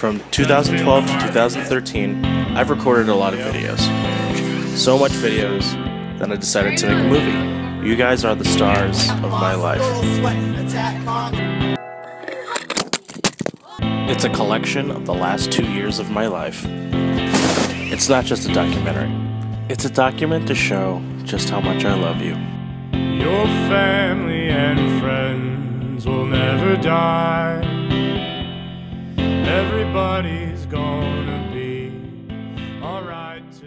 From 2012 to 2013, I've recorded a lot of videos. So much videos that I decided to make a movie. You guys are the stars of my life. It's a collection of the last 2 years of my life. It's not just a documentary. It's a document to show just how much I love you. Your family and friends will never die. Everybody's gonna